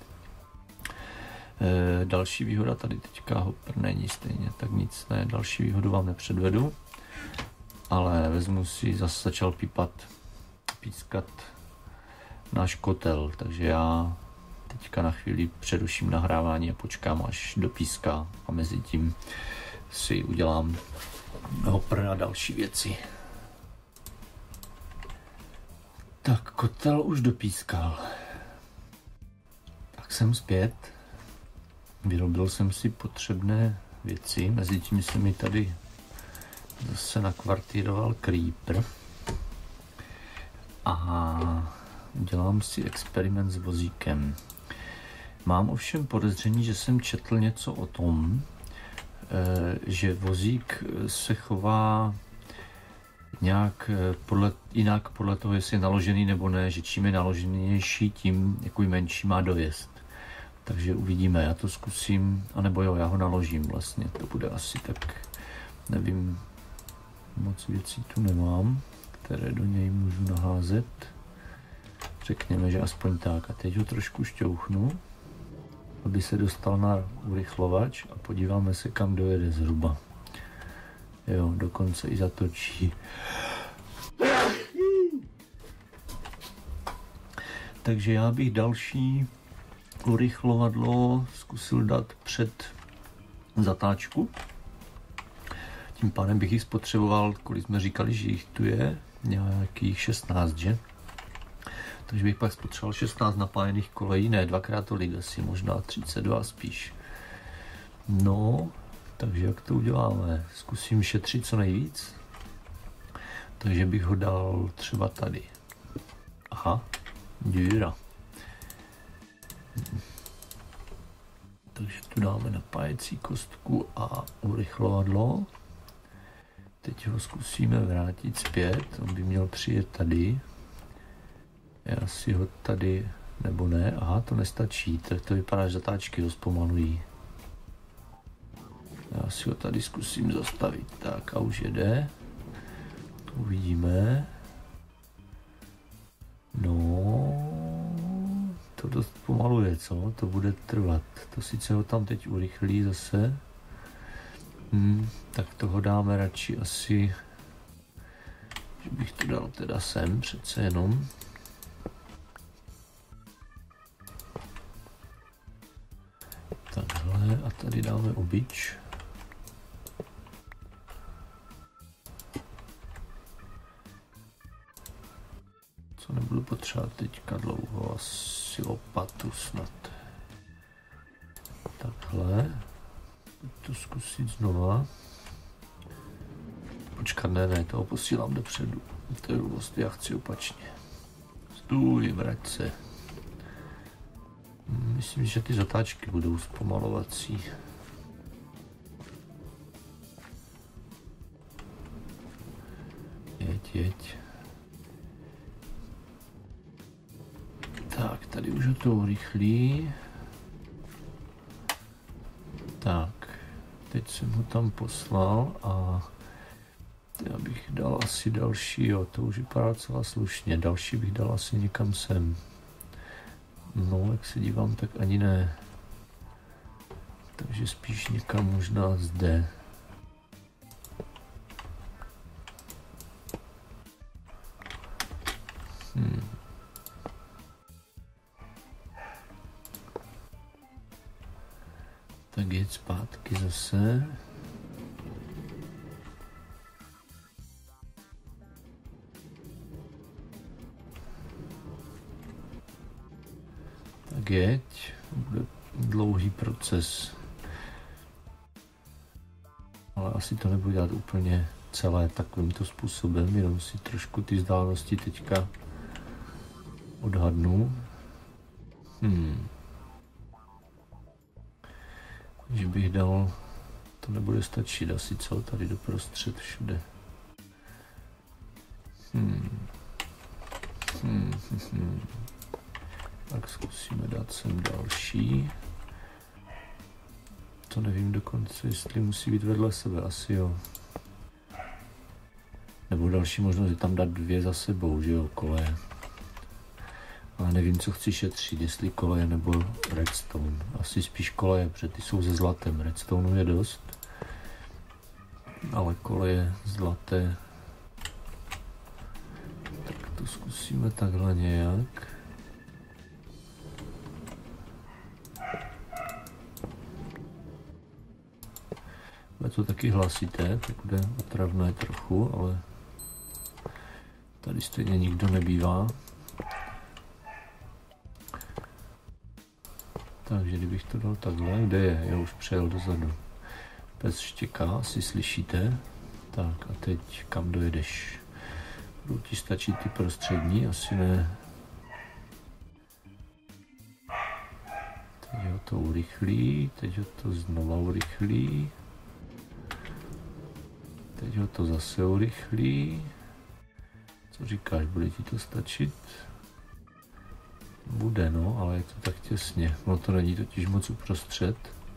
E, další výhoda tady teďka hopr není stejně, tak nic ne. Další výhodu vám nepředvedu. Ale vezmu si, zase začal pípat, pískat náš kotel, takže já teďka na chvíli přeruším nahrávání a počkám, až dopíská a mezi tím si udělám hopr a další věci. Tak, kotel už dopískal. Tak jsem zpět. Vyrobil jsem si potřebné věci, mezi tím se mi tady zase nakvartíroval creeper. A dělám si experiment s vozíkem. Mám ovšem podezření, že jsem četl něco o tom, že vozík se chová nějak podle, jinak podle toho, jestli je naložený nebo ne, že čím je naloženější, tím jako menší má dojezd. Takže uvidíme, já to zkusím, anebo jo, já ho naložím vlastně, to bude asi tak, nevím, moc věcí tu nemám, které do něj můžu naházet. Řekněme, že aspoň tak. A teď ho trošku šťouchnu, aby se dostal na urychlovač a podíváme se, kam dojede zhruba. Jo, dokonce i zatočí. Takže já bych další urychlovadlo zkusil dát před zatáčku. Tím pádem bych jich spotřeboval, kolik jsme říkali, že jich tu je, nějakých šestnáct, že? Takže bych pak spotřeboval šestnáct napájených kolejí, ne dvakrát tolik, asi možná třicet dva spíš. No, takže jak to uděláme? Zkusím šetřit co nejvíc. Takže bych ho dal třeba tady. Aha, díra. Takže tu dáme napájecí kostku a urychlovadlo. Teď ho zkusíme vrátit zpět, on by měl přijet tady. Já si ho tady, nebo ne, aha, to nestačí, tak to vypadá, že zatáčky ho zpomalují. Já si ho tady zkusím zastavit, tak a už jede. Uvidíme. No, to dost pomaluje, co? To bude trvat. To sice ho tam teď urychlí zase. Hmm, tak toho dáme radši asi, že bych to dal teda sem přece jenom. Takhle a tady dáme obyč. Co nebudu potřebovat teďka dlouho, asi lopatu snad. Takhle. Pojď to zkusit znova. Počkat, ne, ne, toho posílám dopředu. To je vlastně, já chci opačně. Stůj, vrať se. Myslím, že ty zatáčky budou zpomalovací. Jeď, jeď. Tak, tady už ho to urychlí. Tak, teď jsem ho tam poslal a já bych dal asi další, jo, to už vypadá celá slušně. Další bych dal asi někam sem. No, jak se dívám, tak ani ne. Takže spíš někam možná zde. Hmm. Tak jeď zpátky zase. Tak jeď, bude dlouhý proces. Ale asi to nebudu dělat úplně celé takovýmto způsobem, jenom si trošku ty vzdálenosti teďka odhadnu. Hmm. Že bych dal, to nebude stačit asi, co, tady doprostřed všude. Hmm. Hmm, hmm, hmm. Tak zkusíme dát sem další. To nevím dokonce, jestli musí být vedle sebe, asi jo. Nebo další možnost je tam dát dvě za sebou, že jo, koleje. Ale nevím, co chci šetřit, jestli koleje nebo redstone. Asi spíš koleje, protože ty jsou se zlatem. Redstoneu je dost, ale koleje zlaté. Tak to zkusíme takhle nějak. to taky hlasité, tak bude otravné trochu, ale tady stejně nikdo nebývá. Takže kdybych to dal takhle, kde je? Já už přejel dozadu. Pes štěká, asi slyšíte. Tak a teď kam dojedeš? Budou ti stačit ty prostřední? Asi ne. Teď ho to urychlí, teď ho to znova urychlí. Teď ho to zase urychlí. Co říkáš, bude ti to stačit? Bude, no, ale je to tak těsně. No to není totiž moc uprostřed.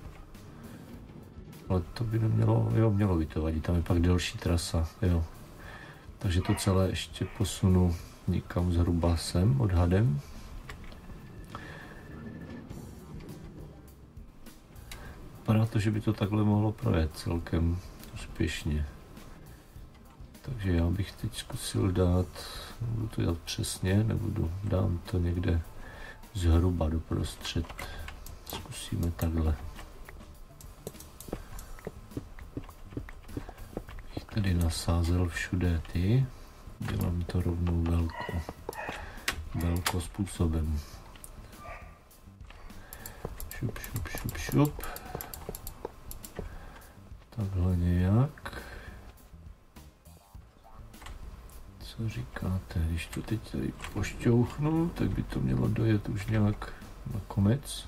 Ale to by nemělo, jo, mělo by to vadit, tam je pak delší trasa, jo. Takže to celé ještě posunu někam zhruba sem odhadem. Vypadá to, že by to takhle mohlo projet celkem úspěšně. Takže já bych teď zkusil dát, nebudu to dělat přesně, nebudu, dám to někde zhruba doprostřed. Zkusíme takhle. Bych tady nasázel všude ty, dělám to rovnou velko, velko způsobem. Šup, šup, šup, šup. Takhle nějak. Co říkáte, když to teď tady pošťouchnu, tak by to mělo dojet už nějak na konec.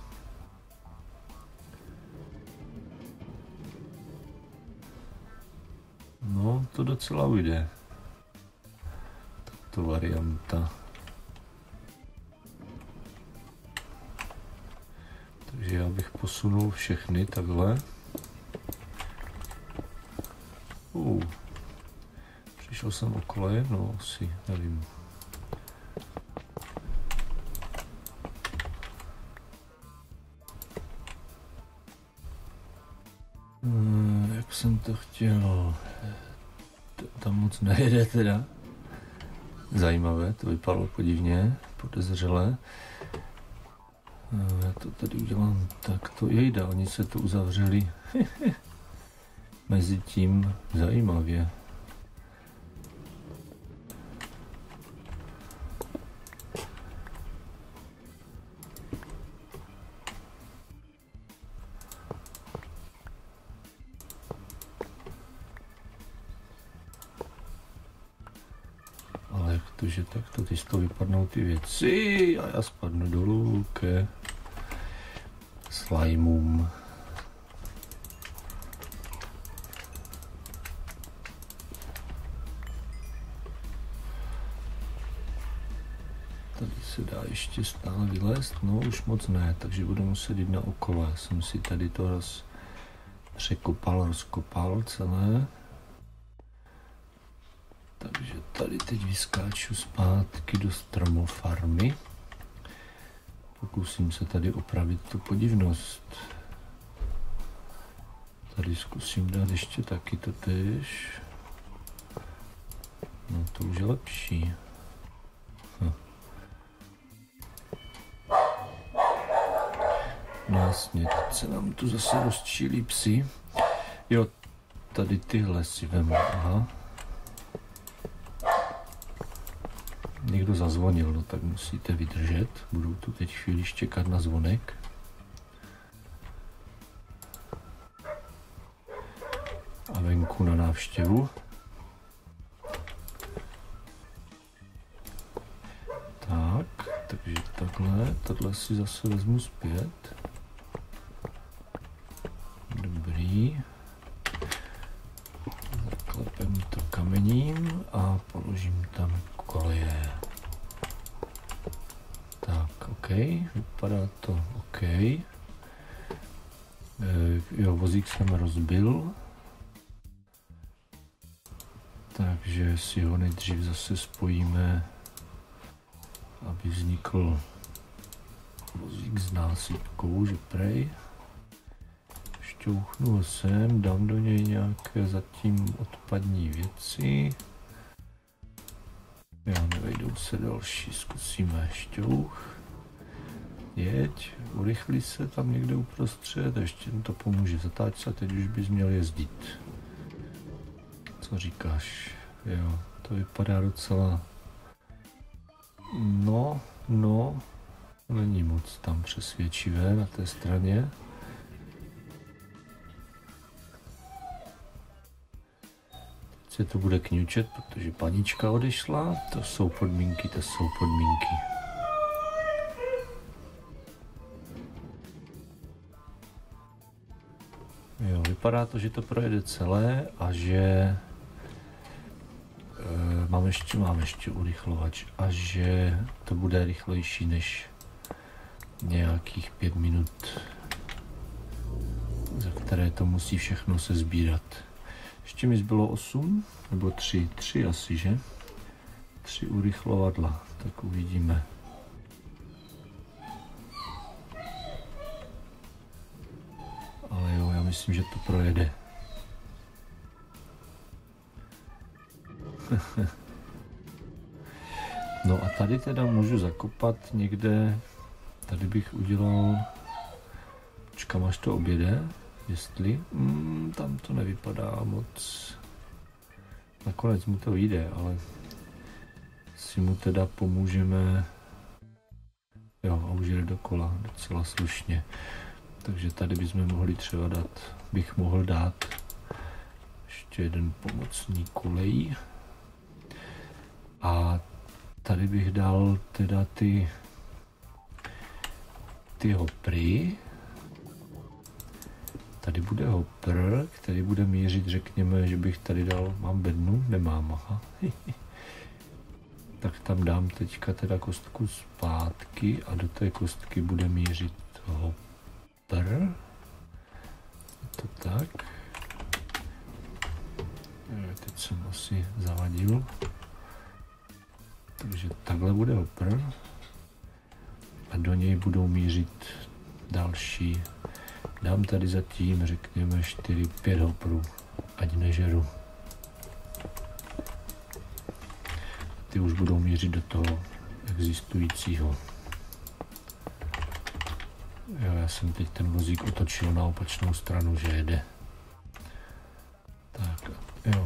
No, to docela ujde. Tato varianta. Takže já bych posunul všechny takhle. Uh. Přišel jsem okolo, no asi, nevím. Hmm, jak jsem to chtěl, to tam moc nejede teda. Zajímavé, to vypadalo podivně, podezřele. Já to tady udělám takto, jejda, oni se to uzavřeli. Mezi tím zajímavě. Ale jak to, že takto ty z toho vypadnou ty věci a já spadnu dolů ke slajmům. Tady se dá ještě stále vylézt, no už moc ne, takže budu muset jít na okolo. Já jsem si tady to roz překopal, rozkopal celé. Takže tady teď vyskáču zpátky do stromofarmy. Pokusím se tady opravit tu podivnost. Tady zkusím dát ještě taky to též. No to už je lepší. Hm. No jasně, teď se nám tu zase rozčílí psi. Jo, tady tyhle si vemu, aha. Někdo zazvonil, no tak musíte vydržet. Budou tu teď chvíli čekat na zvonek. A venku na návštěvu. Tak, takže takhle, tohle si zase vezmu zpět. Dobrý. Zaklepem to kamením a položím tam koleje. Tak, OK, vypadá to OK. E, jo, vozík jsem rozbil. Takže si ho nejdřív zase spojíme, aby vznikl vozík s násypkou, že prej. Šťouchnu ho sem, dám do něj nějaké zatím odpadní věci. Já nevejdou se další, zkusíme šťouch. Jeď, urychlí se tam někde uprostřed, ještě to pomůže zatáčce a teď už bys měl jezdit. Co říkáš? Jo, to vypadá docela... No, no, není moc tam přesvědčivé na té straně. Teď se to bude kňučet, protože panička odešla. To jsou podmínky, to jsou podmínky. Jo, vypadá to, že to projede celé a že e, mám ještě, mám ještě urychlovač a že to bude rychlejší než nějakých pět minut, za které to musí všechno se sbírat. Ještě mi zbylo osm nebo tři, tři asi, že? Tři urychlovadla, tak uvidíme. Ale jo, já myslím, že to projede. No a tady teda můžu zakopat někde, tady bych udělal, počkám až to objede, jestli, mm, tam to nevypadá moc, nakonec mu to vyjde, ale si mu teda pomůžeme, jo a už jde dokola docela slušně. Takže tady bychom mohli třeba dát, bych mohl dát ještě jeden pomocný kolej. A tady bych dal teda ty, ty hopry. Tady bude hopr, který bude mířit, řekněme, že bych tady dal, mám bednu? Nemám, aha. Tak tam dám teďka teda kostku zpátky a do té kostky bude mířit hopr. To tak. Teď jsem asi zavadil. Takže takhle bude hopr. A do něj budou mířit další. Dám tady zatím, řekněme, čtyři pět hoprů, ať nežeru. Ty už budou mířit do toho existujícího. Jo, já jsem teď ten vozík otočil na opačnou stranu, že jede. Tak, jo.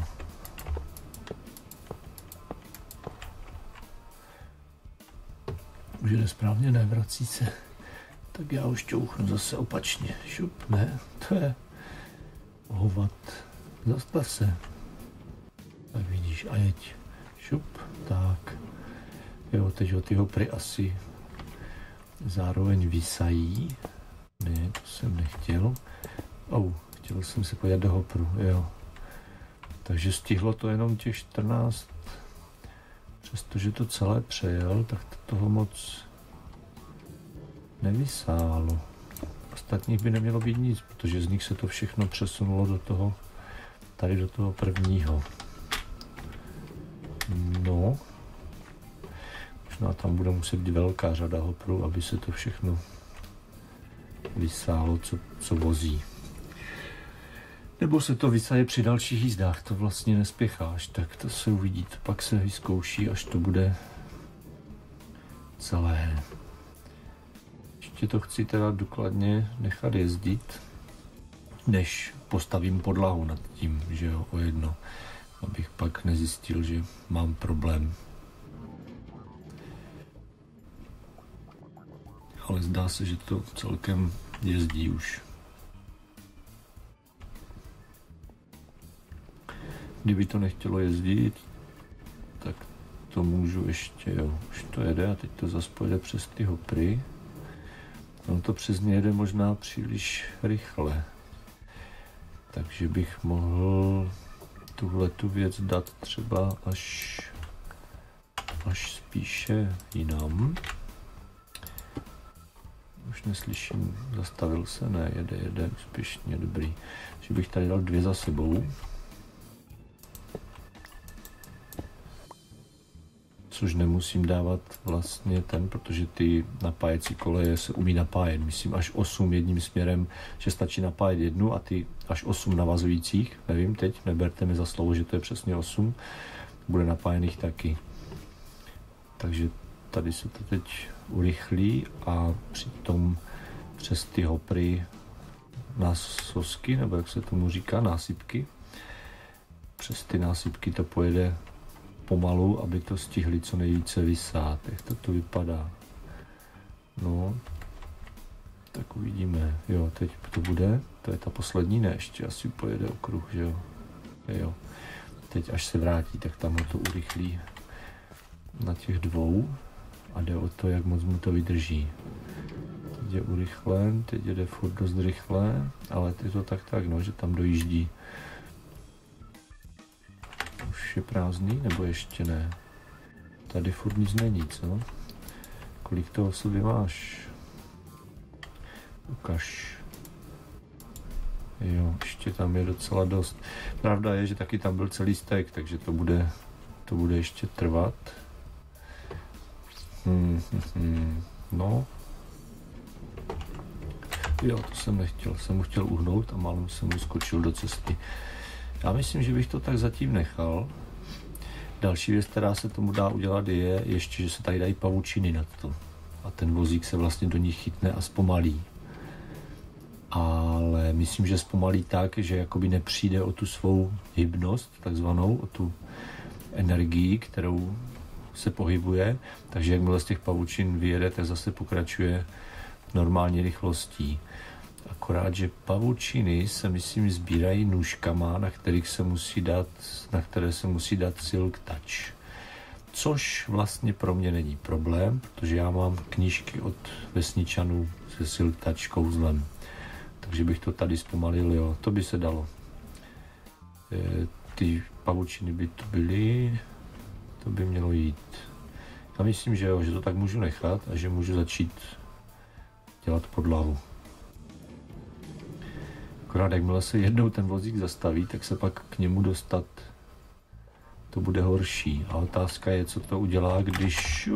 Už jde správně, ne, vrací se. Tak já už ťouchnu zase opačně. Šup, ne, to je hovat. Zastav se. Tak vidíš, a jeď. Šup, tak. Jo, teď ho ty hopry asi zároveň vysají. Ne, to jsem nechtěl. Au, chtěl jsem se podívat do hopru, jo. Takže stihlo to jenom těch čtrnáct. Přestože to celé přejel, tak to toho moc nevysálo. Ostatních by nemělo být nic, protože z nich se to všechno přesunulo do toho, tady do toho prvního. No, možná tam bude muset být velká řada hoprů, aby se to všechno vysálo, co, co vozí. Nebo se to vysaje při dalších jízdách, to vlastně nespěcháš, tak to se uvidí, to pak se vyzkouší, až to bude celé. Ještě to chci teda důkladně nechat jezdit, než postavím podlahu nad tím, že jo, o jedno, abych pak nezjistil, že mám problém. Ale zdá se, že to celkem jezdí už. Kdyby to nechtělo jezdit, tak to můžu ještě, jo, už to jede a teď to zase pojede přes ty hopry. On to přes ně jede možná příliš rychle. Takže bych mohl tuhle tu věc dát třeba až, až spíše jinam. Už neslyším, zastavil se, ne, jede, jede, úspěšně, dobrý. Takže bych tady dal dvě za sebou. Což nemusím dávat vlastně ten, protože ty napájecí koleje se umí napájet. Myslím až osm jedním směrem, že stačí napájet jednu a ty až osm navazujících, nevím teď, neberte mi za slovo, že to je přesně osm, bude napájených taky. Takže tady se to teď urychlí a přitom přes ty hopry násosky, nebo jak se tomu říká, násypky, přes ty násypky to pojede pomalu, aby to stihli co nejvíce vysát. Jak to tu vypadá? No, tak uvidíme. Jo, teď to bude, to je ta poslední, ne, ještě asi pojede okruh, že jo. Jo. Teď až se vrátí, tak tam ho to urychlí na těch dvou a jde o to, jak moc mu to vydrží. Teď je urychlen, teď jde furt dost rychle, ale je to tak tak, no, že tam dojíždí. Už je prázdný, nebo ještě ne? Tady furt nic není, co? Kolik toho v sobě máš? Ukaž. Jo, ještě tam je docela dost. Pravda je, že taky tam byl celý stek, takže to bude, to bude ještě trvat. Hmm, hmm, hmm. No. Jo, to jsem nechtěl. Jsem mu chtěl uhnout a málem jsem mu skočil do cesty. Já myslím, že bych to tak zatím nechal. Další věc, která se tomu dá udělat, je ještě, že se tady dají pavučiny nad to. A ten vozík se vlastně do nich chytne a zpomalí. Ale myslím, že zpomalí tak, že jakoby nepřijde o tu svou hybnost, takzvanou, o tu energii, kterou se pohybuje. Takže jakmile z těch pavučin vyjede, tak zase pokračuje normální rychlostí. Akorát, že pavučiny se, myslím, sbírají nůžkama, na kterých se musí dát, na které se musí dát silk touch. Což vlastně pro mě není problém, protože já mám knížky od vesničanů se silk touch kouzlem. Takže bych to tady zpomalil, jo. To by se dalo. E, ty pavučiny by tu byly, to by mělo jít. Já myslím, že jo, že to tak můžu nechat a že můžu začít dělat podlahu. Akorát jakmile se jednou ten vozík zastaví, tak se pak k němu dostat to bude horší. A otázka je, co to udělá, když,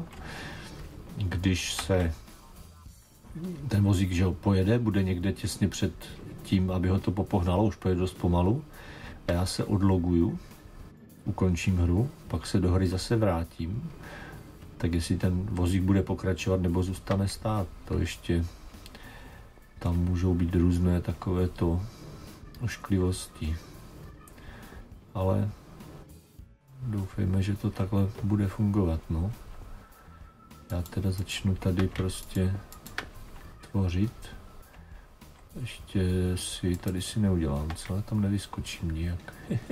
když se ten vozík, že ho pojede, bude někde těsně před tím, aby ho to popohnalo, už pojede dost pomalu. A já se odloguju, ukončím hru, pak se do hry zase vrátím. Tak jestli ten vozík bude pokračovat nebo zůstane stát, to ještě tam můžou být různé takovéto ošklivosti. Ale doufejme, že to takhle bude fungovat, no. Já teda začnu tady prostě tvořit. Ještě si, tady si neudělám, co? Ale tam nevyskočím nijak.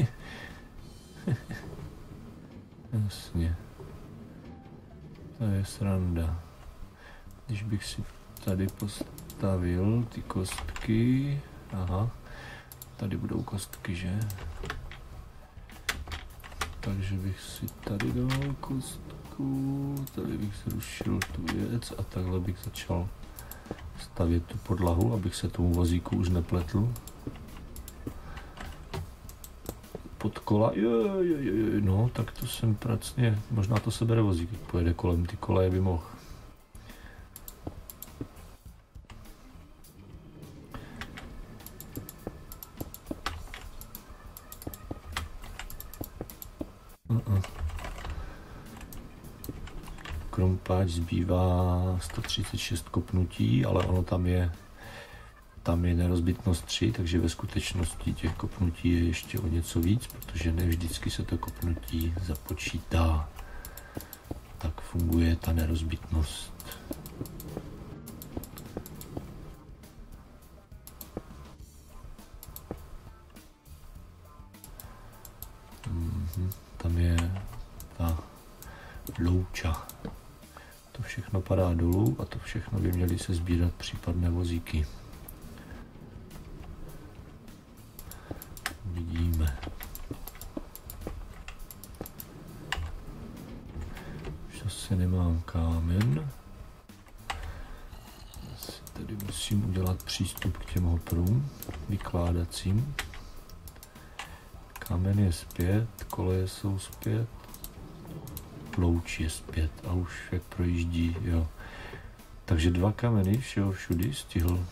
Jasně. To je sranda. Když bych si tady postavil ty kostky, aha, tady budou kostky, že? Takže bych si tady dal kostku, tady bych zrušil tu věc a takhle bych začal stavět tu podlahu, abych se tomu vozíku už nepletl. Pod kola, jo, jo, jo, no, tak to jsem pracně, možná to sebere vozík, pojede kolem, ty koleje by mohl. Uh-uh. Krompáč zbývá sto třicet šest kopnutí, ale ono tam je Tam je nerozbitnost tři, takže ve skutečnosti těch kopnutí je ještě o něco víc, protože ne vždycky se to kopnutí započítá. Tak funguje ta nerozbitnost. Mhm, tam je ta louča. To všechno padá dolů a to všechno by měly se sbírat případné vozíky. Vidíme. Už zase nemám kámen. Asi tady musím udělat přístup k těm hoprům vykládacím. Kámen je zpět, koleje jsou zpět, louč je zpět a už jak projíždí, jo. Takže dva kameny všeho všudy stihl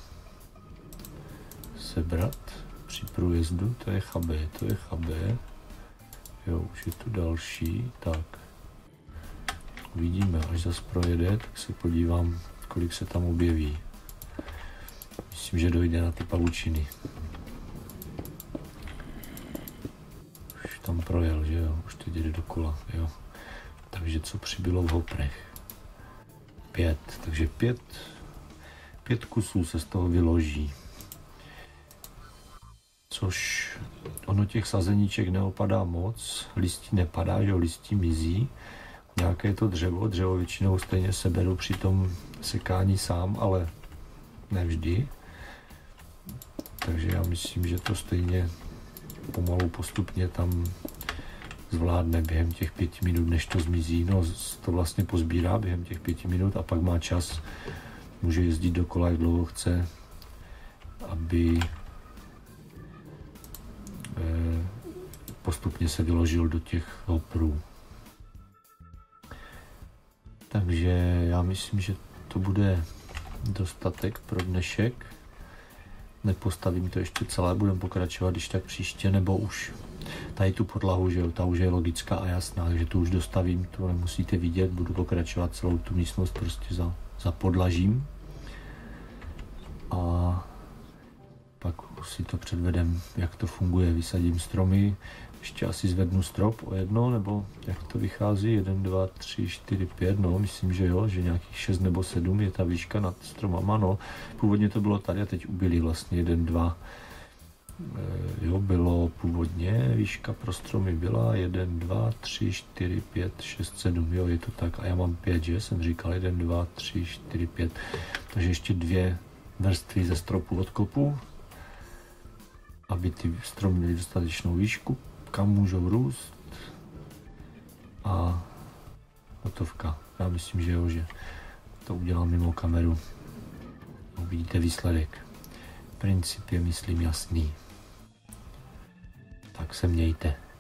sebrat při průjezdu, to je chabé, to je chabé. Jo, už je tu další, tak. Uvidíme, až zase projede, tak se podívám, kolik se tam objeví. Myslím, že dojde na ty pavučiny. tam projel, že jo, už teď jde dokola, jo. Takže co přibylo v hoprech? Pět, takže pět, pět kusů se z toho vyloží. Což ono těch sazeníček neopadá moc, listí nepadá, že jo, listí mizí. Nějaké to dřevo, dřevo většinou stejně seberu při tom sekání sám, ale nevždy. Takže já myslím, že to stejně pomalu postupně tam zvládne během těch pěti minut, než to zmizí. No, to vlastně pozbírá během těch pěti minut a pak má čas, může jezdit dokola, jak dlouho chce, aby eh, postupně se vyložil do těch hoprů. Takže já myslím, že to bude dostatek pro dnešek. Nepostavím to ještě celé, budeme pokračovat když tak příště, nebo už tady tu podlahu, že jo, ta už je logická a jasná, takže tu už dostavím, to nemusíte vidět, budu pokračovat celou tu místnost prostě za, za podlažím. A pak si to předvedem, jak to funguje, vysadím stromy, ještě asi zvednu strop o jedno, nebo jak to vychází, jeden, dva, tři, čtyři, pět, no, myslím, že jo, že nějakých šest nebo sedm je ta výška nad stromama, no, původně to bylo tady a teď ubyli vlastně jeden, dva, e, jo, bylo původně, výška pro stromy byla jeden, dva, tři, čtyři, pět, šest, sedm, jo, je to tak, a já mám pět, že, jsem říkal jeden, dva, tři, čtyři, pět, takže ještě dvě vrstvy ze stropu odkopu, aby ty stromy měly dostatečnou výšku, kam můžou růst a hotovka. Já myslím, že jo, že to udělám mimo kameru. Uvidíte výsledek. Princip je, myslím, jasný. Tak se mějte.